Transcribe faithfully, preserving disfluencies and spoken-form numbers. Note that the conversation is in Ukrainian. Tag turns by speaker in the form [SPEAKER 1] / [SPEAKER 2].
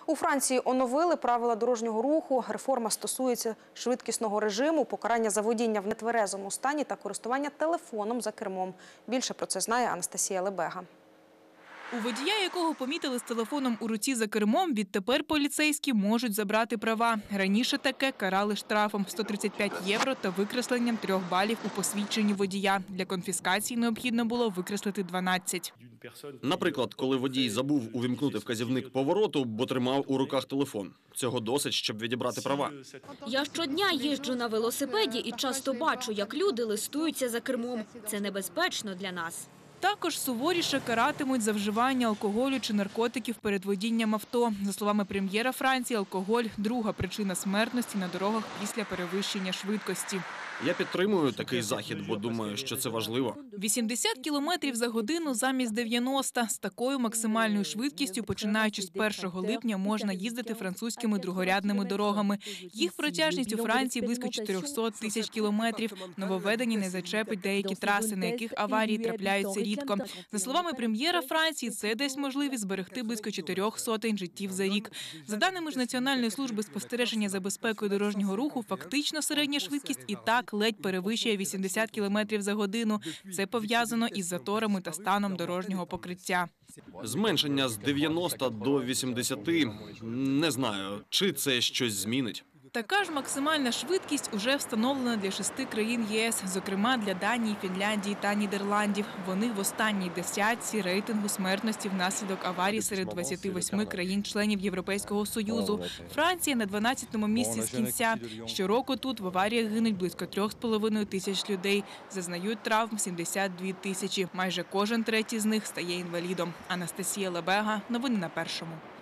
[SPEAKER 1] У Франції оновили правила дорожнього руху. Реформа стосується швидкісного режиму, покарання за водіння в нетверезому стані та користування телефоном за кермом. Більше про це знає Анастасія Лебега.
[SPEAKER 2] У водія, якого помітили з телефоном у руці за кермом, відтепер поліцейські можуть забрати права. Раніше таке карали штрафом – сто тридцять п'ять євро та викресленням трьох балів у посвідченні водія. Для конфіскації необхідно було викреслити дванадцять.
[SPEAKER 3] Наприклад, коли водій забув увімкнути вказівник повороту, бо тримав у руках телефон. Цього досить, щоб відібрати права.
[SPEAKER 4] Я щодня їжджу на велосипеді і часто бачу, як люди листуються за кермом. Це небезпечно для нас.
[SPEAKER 2] Також суворіше каратимуть за вживання алкоголю чи наркотиків перед водінням авто. За словами прем'єра Франції, алкоголь – друга причина смертності на дорогах після перевищення швидкості.
[SPEAKER 3] Я підтримую такий захід, бо думаю, що це важливо.
[SPEAKER 2] вісімдесят кілометрів за годину замість дев'яноста. З такою максимальною швидкістю, починаючи з першого липня, можна їздити французькими другорядними дорогами. Їх протяжність у Франції близько чотирьохсот тисяч кілометрів. Нововведення не зачепить деякі траси, на яких аварії трапляються рідко. За словами прем'єра Франції, це дасть можливість зберегти близько чотирьох сотень життів за рік. За даними ж Національної служби спостереження за безпекою дорожнього руху, фактично середня швидкість і так ледь перевищує вісімдесят кілометрів за годину. Це пов'язано із заторами та станом дорожнього покриття.
[SPEAKER 3] Зменшення з дев'яноста до вісімдесяти – не знаю, чи це щось змінить.
[SPEAKER 2] Така ж максимальна швидкість уже встановлена для шести країн ЄС, зокрема для Данії, Фінляндії та Нідерландів. Вони в останній десятці рейтингу смертності внаслідок аварій серед двадцяти восьми країн-членів Європейського Союзу. Франція на дванадцятому місці з кінця. Щороку тут в аваріях гинуть близько трьох з половиною тисяч людей. Зазнають травм сімдесят дві тисячі. Майже кожен третій з них стає інвалідом. Анастасія Лебега. Новини на Першому.